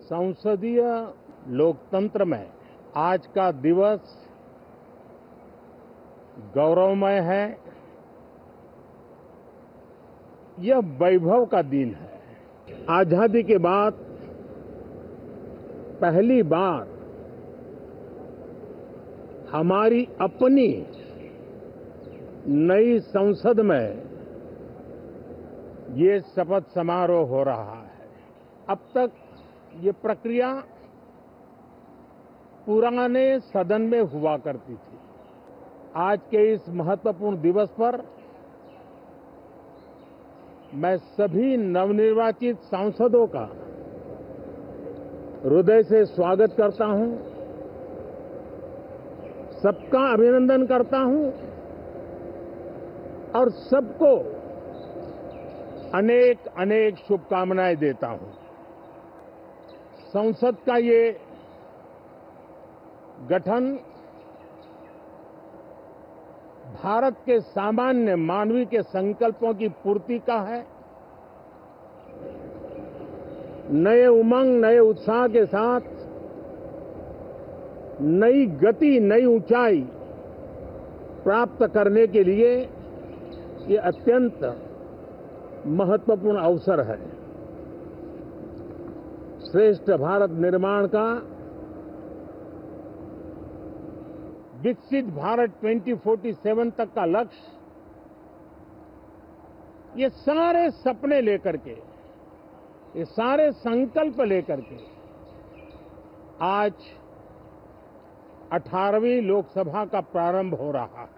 संसदीय लोकतंत्र में आज का दिवस गौरवमय है। यह वैभव का दिन है। आजादी के बाद पहली बार हमारी अपनी नई संसद में ये शपथ समारोह हो रहा है। अब तक ये प्रक्रिया पुराने सदन में हुआ करती थी। आज के इस महत्वपूर्ण दिवस पर मैं सभी नवनिर्वाचित सांसदों का हृदय से स्वागत करता हूं, सबका अभिनंदन करता हूं और सबको अनेक अनेक शुभकामनाएं देता हूं। संसद का ये गठन भारत के सामान्य मानवीय के संकल्पों की पूर्ति का है। नए उमंग, नए उत्साह के साथ नई गति, नई ऊंचाई प्राप्त करने के लिए ये अत्यंत महत्वपूर्ण अवसर है। श्रेष्ठ भारत निर्माण का, विकसित भारत 2047 तक का लक्ष्य, ये सारे सपने लेकर के, ये सारे संकल्प लेकर के आज 18वीं लोकसभा का प्रारंभ हो रहा है।